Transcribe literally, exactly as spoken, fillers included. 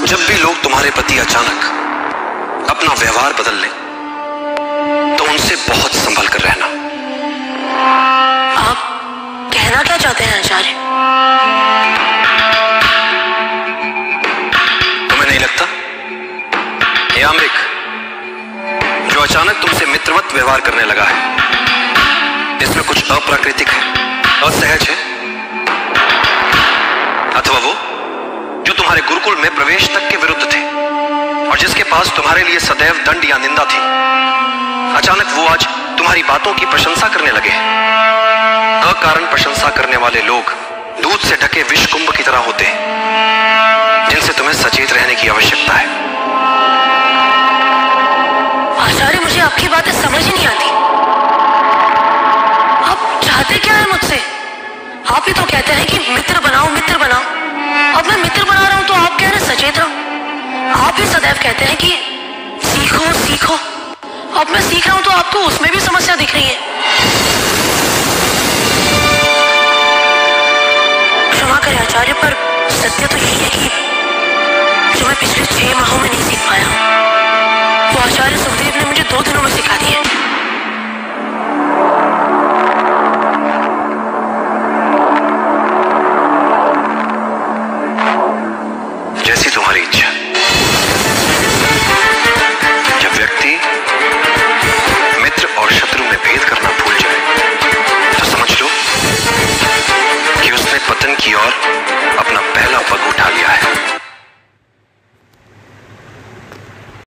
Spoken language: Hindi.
जब भी लोग तुम्हारे प्रति अचानक अपना व्यवहार बदल लें तो उनसे बहुत संभल कर रहना। आप कहना क्या चाहते हैं आचार्य? तुम्हें नहीं लगता हे आम्रिक, जो अचानक तुमसे मित्रवत व्यवहार करने लगा है इसमें कुछ अप्राकृतिक है, असहज है? अथवा वो जो तुम्हारे गुरुकुल में प्रवेश तक के विरुद्ध थे और जिसके पास तुम्हारे लिए सदैव दंड या निंदा थी, अचानक वो आज तुम्हारी बातों की प्रशंसा करने लगे हैं। अकारण प्रशंसा करने वाले लोग दूध से ढके विष कुंभ की तरह होते हैं, जिनसे तुम्हें सचेत रहने की आवश्यकता है। आचार्य, मुझे आपकी बातें समझ ही नहीं आती। आप चाहते क्या है मुझसे? आप ही तो कहते हैं कि मित्र बनाओ मित्र बनाओ। अब मैं मित्र बना रहा हूं तो आप कह रहे हैं सचेत रहो। आप ही सदैव कहते हैं कि सीखो सीखो। अब मैं सीख रहा हूं तो आपको उसमें भी समस्या दिख रही है। क्षमा करें आचार्य, पर सत्य तो यही है कि जो मैं पिछले छह माहों में नहीं सीख पाया वो आचार्य सुखदेव ने मुझे दो दिनों में सिखा दिया। जैसी तुम्हारी इच्छा। जब व्यक्ति मित्र और शत्रु में भेद करना भूल जाए तो समझ लो कि उसने पतन की ओर अपना पहला पग उठा लिया है।